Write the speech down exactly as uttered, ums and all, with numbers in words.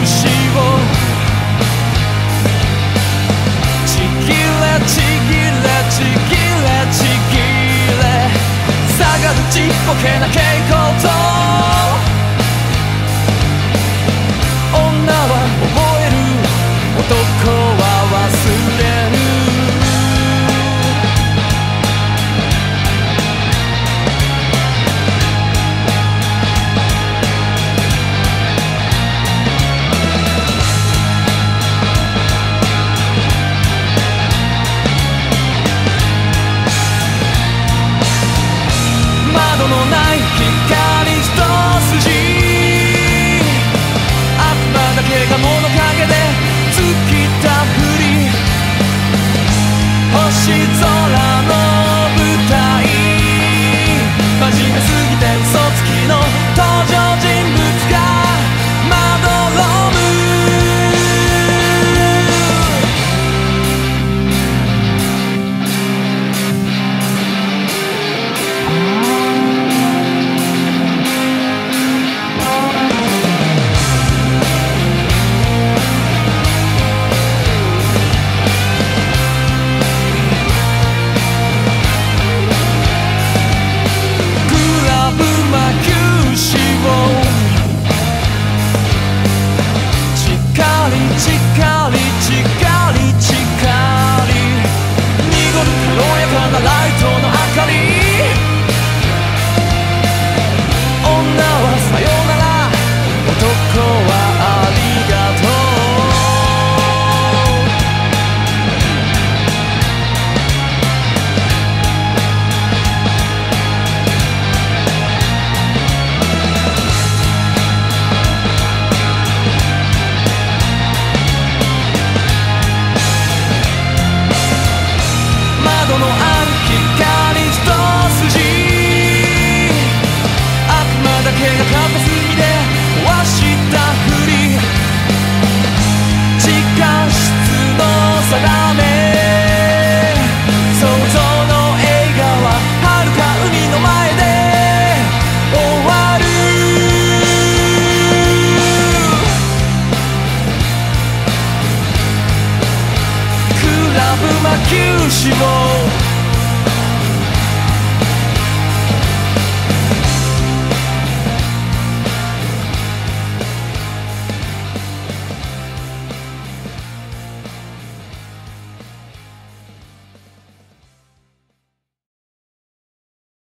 しをちぎれちぎれちぎれちぎれ下がるちっぽけな蛍光灯女は覚える男は忘れる窓のない光一筋悪魔だけが物陰で突きたふり星空の舞台真面目すぎて嘘つきの登場人物がまどろむ窓のある光一筋悪魔だけが片隅で壊したふり地下室の定め想像の映画は遥か海の前で終わるクラブ魔球師を